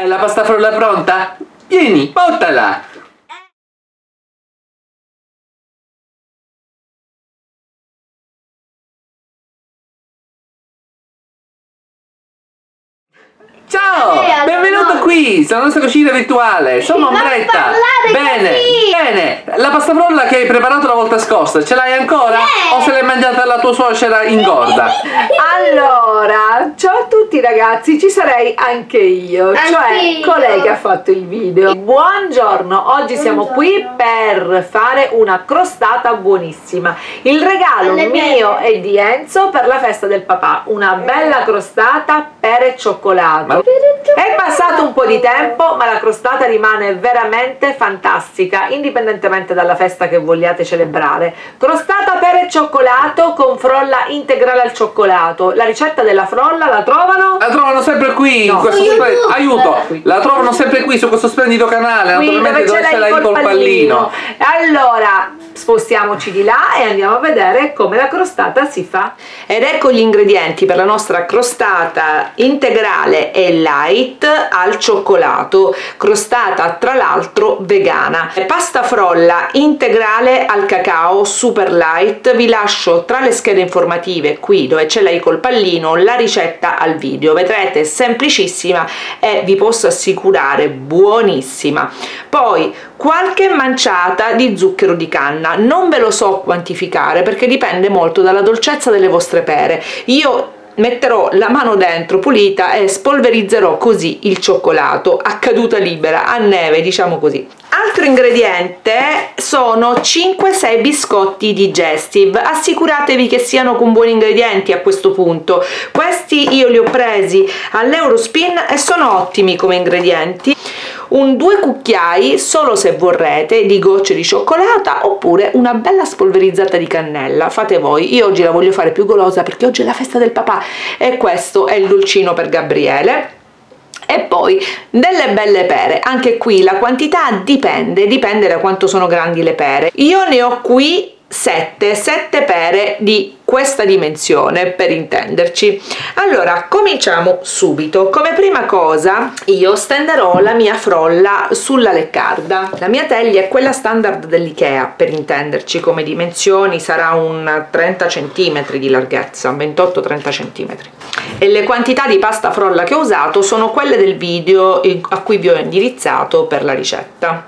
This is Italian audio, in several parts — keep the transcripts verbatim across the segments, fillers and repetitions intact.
Hai la pasta frolla pronta? Vieni, portala! Ciao! Eh, Benvenuto no. qui, sulla nostra cucina virtuale. Sono Non Ombretta. parlare Bene, così. bene. La pasta frolla che hai preparato la volta scorsa, ce l'hai ancora? Eh. O se l'hai mangiata la tua suocera ingorda? Allora, ciao a tutti ragazzi, ci sarei anche io, Anche cioè io. colei che ha fatto il video. Buongiorno, oggi siamo Buongiorno. qui per fare una crostata buonissima. Il regalo Alle mio pere. e di Enzo per la festa del papà, una bella crostata pere e cioccolato. Ma- È passato un po' di tempo, ma la crostata rimane veramente fantastica, indipendentemente dalla festa che vogliate celebrare. Crostata pere e cioccolato con frolla integrale al cioccolato. La ricetta della frolla la trovano? La trovano sempre qui, No. in questo Su splen- YouTube. aiuto! La trovano sempre qui su questo splendido canale, Qui naturalmente dove ce l'hai col pallino. Allora spostiamoci di là e andiamo a vedere come la crostata si fa. Ed ecco gli ingredienti per la nostra crostata integrale e light al cioccolato, crostata tra l'altro vegana. Pasta frolla integrale al cacao super light. Vi lascio tra le schede informative qui dove ce l'hai col pallino la ricetta al video, vedrete, semplicissima e vi posso assicurare buonissima. Poi qualche manciata di zucchero di canna, non ve lo so quantificare perché dipende molto dalla dolcezza delle vostre pere. Io metterò la mano dentro pulita e spolverizzerò così il cioccolato a caduta libera, a neve, diciamo così. Altro ingrediente sono cinque sei biscotti digestive. Assicuratevi che siano con buoni ingredienti a questo punto. Questi io li ho presi all'Eurospin e sono ottimi come ingredienti. Un due cucchiai, solo se vorrete, di gocce di cioccolata oppure una bella spolverizzata di cannella, fate voi. Io oggi la voglio fare più golosa perché oggi è la festa del papà e questo è il dolcino per Gabriele. E poi delle belle pere, anche qui la quantità dipende, dipende da quanto sono grandi le pere. Io ne ho qui sette, sette pere di questa dimensione per intenderci. Allora cominciamo subito. Come prima cosa io stenderò la mia frolla sulla leccarda. La mia teglia è quella standard dell'Ikea per intenderci, come dimensioni sarà un trenta centimetri di larghezza, ventotto trenta centimetri, e le quantità di pasta frolla che ho usato sono quelle del video a cui vi ho indirizzato per la ricetta.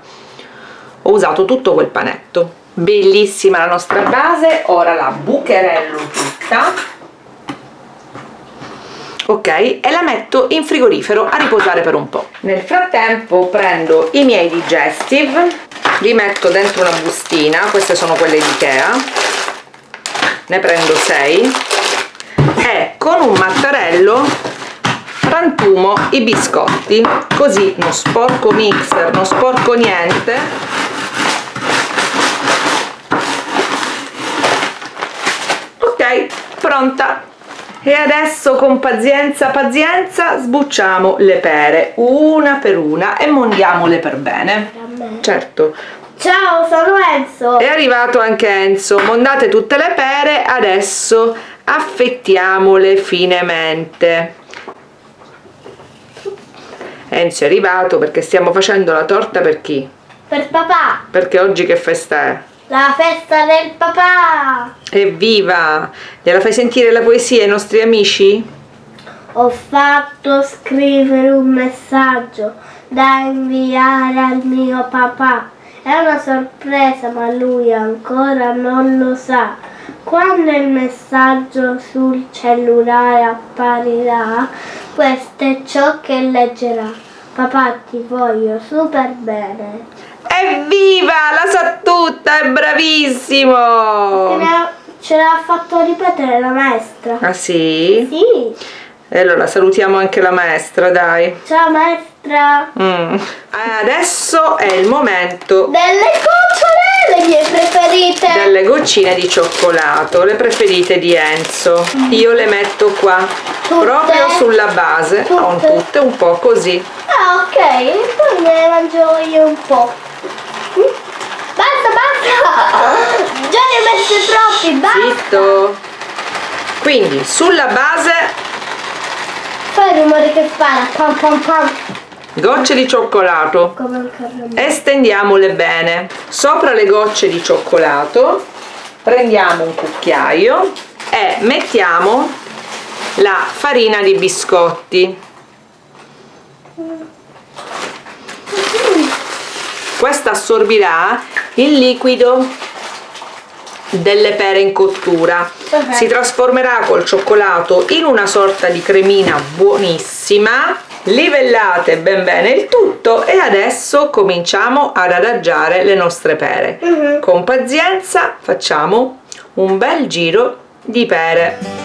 Ho usato tutto quel panetto. Bellissima la nostra base, ora la bucherello tutta, ok, e la metto in frigorifero a riposare per un po'. Nel frattempo prendo i miei digestive, li metto dentro una bustina, queste sono quelle di Ikea, ne prendo sei e con un mattarello frantumo i biscotti, così non sporco mixer, non sporco niente. Ok, pronta. E adesso con pazienza pazienza sbucciamo le pere una per una e mondiamole per bene. Certo. Ciao, sono Enzo. È arrivato anche Enzo. Mondate tutte le pere, adesso affettiamole finemente. Enzo è arrivato perché stiamo facendo la torta per chi? Per papà. Perché oggi che festa è? La festa del papà. Evviva! Gliela fai sentire la poesia ai nostri amici? Ho fatto scrivere un messaggio da inviare al mio papà. È una sorpresa, ma lui ancora non lo sa. Quando il messaggio sul cellulare apparirà, questo è ciò che leggerà. Papà, ti voglio super bene. Evviva! La sa tutta, è bravissimo! Ce l'ha- ce l'ha fatto ripetere la maestra. Ah sì? Sì. E allora salutiamo anche la maestra, dai. Ciao maestra. Mm. Adesso è il momento Delle gocciole, le mie preferite. delle goccine di cioccolato, le preferite di Enzo. Io le metto qua, Tutte? proprio sulla base, Tutte? non tutte, un po' così. Ah, ok, poi me ne mangio io un po'. Mm. Basta, basta. Già ne ho messe troppi, basta. Zitto! Quindi sulla base Fai il rumore che fa, pam pam pam. gocce di cioccolato, Come un caramello. estendiamole bene. Sopra le gocce di cioccolato prendiamo un cucchiaio e mettiamo la farina di biscotti. Questa assorbirà il liquido delle pere in cottura. Ok. Si trasformerà col cioccolato in una sorta di cremina buonissima. Livellate ben bene il tutto e adesso cominciamo ad adagiare le nostre pere. Mhm. Con pazienza facciamo un bel giro di pere.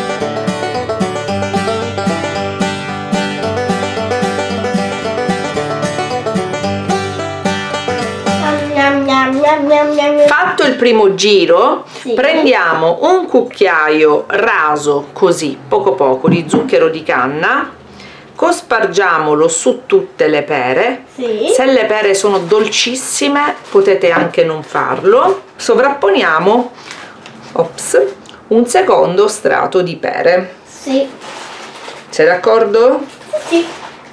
Gnam, gnam, gnam, gnam, gnam, gnam. Fatto il primo giro, Sì. prendiamo un cucchiaio raso così, poco poco, di zucchero di canna, cospargiamolo su tutte le pere. Sì. Se le pere sono dolcissime potete anche non farlo. Sovrapponiamo ops, un secondo strato di pere. Sì. Sei d'accordo? Sì.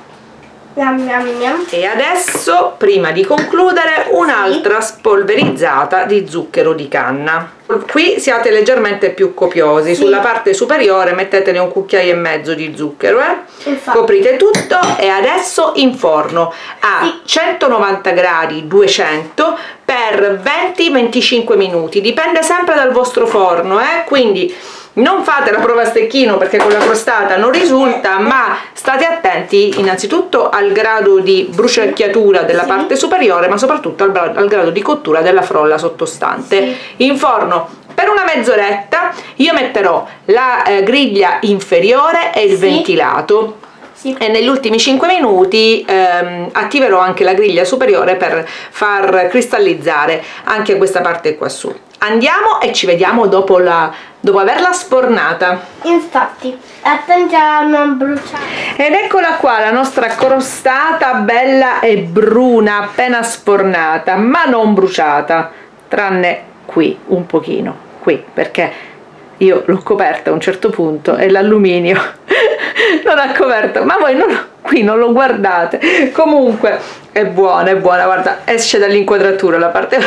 Gnam, gnam, gnam. E adesso, prima di concludere, un'altra spolverizzata di zucchero di canna. Qui siate leggermente più copiosi. Sì. Sulla parte superiore mettetene un cucchiaio e mezzo di zucchero, eh? Infatti. Coprite tutto e adesso in forno a Sì. centonovanta gradi duecento per venti venticinque minuti. Dipende sempre dal vostro forno, eh? Quindi non fate la prova a stecchino perché con la crostata non risulta, ma state attenti innanzitutto al grado di bruciacchiatura della Sì. parte superiore, ma soprattutto al, al grado di cottura della frolla sottostante. Sì. In forno per una mezz'oretta. Io metterò la eh, griglia inferiore e il Sì. ventilato. Sì. E negli ultimi cinque minuti ehm, attiverò anche la griglia superiore per far cristallizzare anche questa parte qua su. Andiamo e ci vediamo dopo, la, dopo averla sfornata. Infatti, attenti a non bruciare. Ed eccola qua la nostra crostata bella e bruna, appena sfornata, ma non bruciata, tranne qui un pochino, qui, perché io l'ho coperta a un certo punto e l'alluminio non ha coperto, ma voi non, qui non lo guardate. Comunque è buona, è buona, guarda, esce dall'inquadratura la parte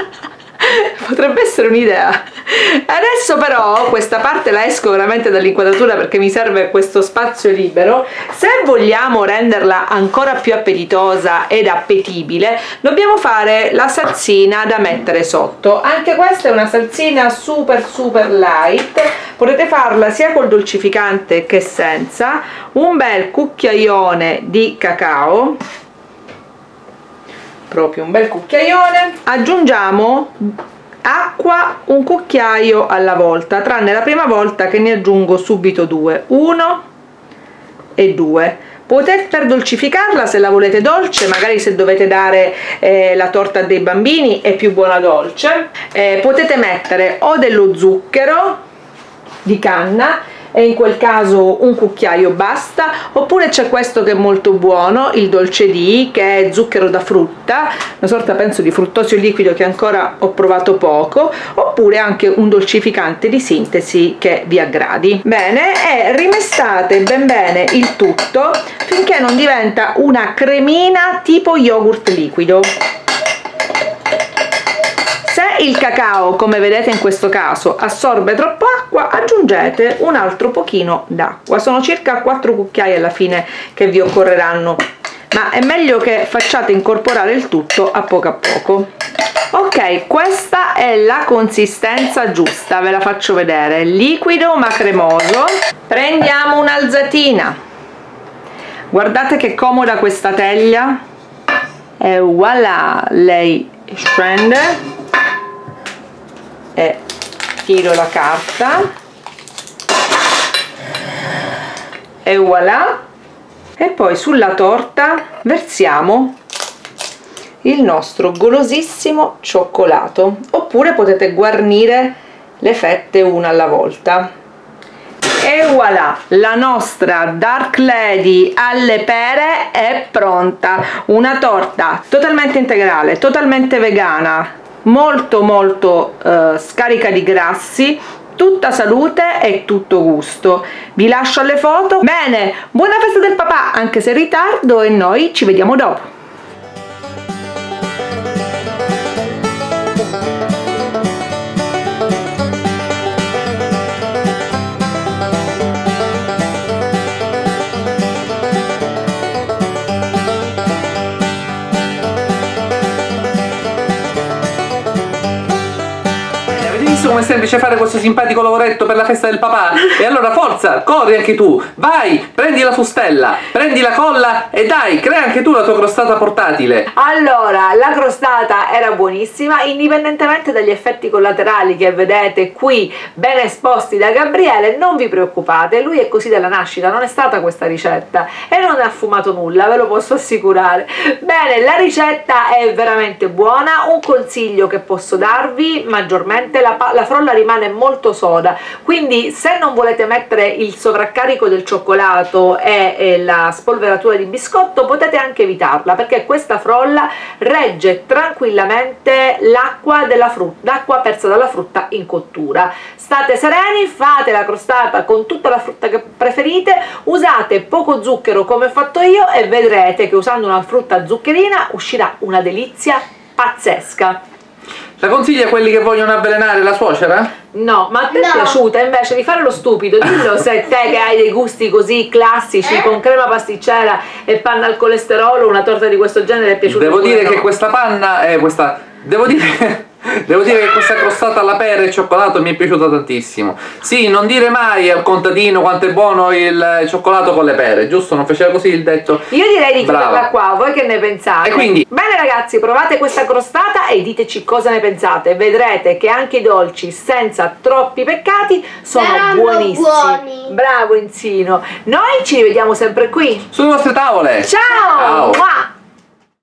potrebbe essere un'idea. Adesso però questa parte la esco veramente dall'inquadratura perché mi serve questo spazio libero. Se vogliamo renderla ancora più appetitosa ed appetibile, dobbiamo fare la salsina da mettere sotto. Anche questa è una salsina super super light, potete farla sia col dolcificante che senza. Un bel cucchiaione di cacao, proprio un bel cucchiaione. Aggiungiamo acqua un cucchiaio alla volta, tranne la prima volta che ne aggiungo subito due, uno e due. Potete, per dolcificarla, se la volete dolce, magari se dovete dare eh, la torta dei bambini è più buona dolce, eh, potete mettere o dello zucchero di canna, e in quel caso un cucchiaio basta, oppure c'è questo che è molto buono, il dolce di, che è zucchero da frutta, una sorta penso di fruttosio liquido che ancora ho provato poco, oppure anche un dolcificante di sintesi che vi aggradi. Bene, e rimestate ben bene il tutto finché non diventa una cremina tipo yogurt liquido. Se il cacao, come vedete in questo caso, assorbe troppa acqua, aggiungete un altro pochino d'acqua. Sono circa quattro cucchiai alla fine che vi occorreranno, ma è meglio che facciate incorporare il tutto a poco a poco. Ok, questa è la consistenza giusta, ve la faccio vedere, liquido ma cremoso. Prendiamo un'alzatina, guardate che comoda questa teglia, e voilà, lei scende e tiro la carta e voilà, e poi sulla torta versiamo il nostro golosissimo cioccolato, oppure potete guarnire le fette una alla volta. E voilà, la nostra Dark Lady alle pere è pronta, una torta totalmente integrale, totalmente vegana, molto molto eh, scarica di grassi, tutta salute e tutto gusto. Vi lascio alle foto. Bene, buona festa del papà, anche se in ritardo, e noi ci vediamo dopo. Come è semplice fare questo simpatico lavoretto per la festa del papà? E allora forza, corri anche tu, vai, prendi la fustella, prendi la colla e dai, crea anche tu la tua crostata portatile. Allora, la crostata era buonissima, indipendentemente dagli effetti collaterali che vedete qui ben esposti da Gabriele. Non vi preoccupate, lui è così dalla nascita, non è stata questa ricetta e non ha fumato nulla, ve lo posso assicurare. Bene, la ricetta è veramente buona. Un consiglio che posso darvi maggiormente: la, la frolla rimane molto soda, quindi se non volete mettere il sovraccarico del cioccolato e, e la spolveratura di biscotto, potete anche evitarla, perché questa frolla regge tranquillamente l'acqua della frutta, l'acqua persa dalla frutta in cottura. State sereni, fate la crostata con tutta la frutta che preferite, usate poco zucchero come ho fatto io e vedrete che usando una frutta zuccherina uscirà una delizia pazzesca. La consiglia a quelli che vogliono avvelenare la suocera? No, ma a te No. è piaciuta? Invece di fare lo stupido, dillo se te che hai dei gusti così classici, Eh? con crema pasticcera e panna al colesterolo, una torta di questo genere è piaciuta? Devo pure dire no. che questa panna è questa... Devo dire... Devo dire che questa crostata alla pera e cioccolato mi è piaciuta tantissimo. Sì, non dire mai al contadino quanto è buono il cioccolato con le pere, giusto? Non faceva così il detto? Io direi di Brava. chiuderla qua, voi che ne pensate? E quindi? Bene ragazzi, provate questa crostata e diteci cosa ne pensate. Vedrete che anche i dolci senza troppi peccati sono Saranno buonissimi. buoni. Bravo Enzino. Noi ci rivediamo sempre qui. Sulle vostre tavole! Ciao! Ciao!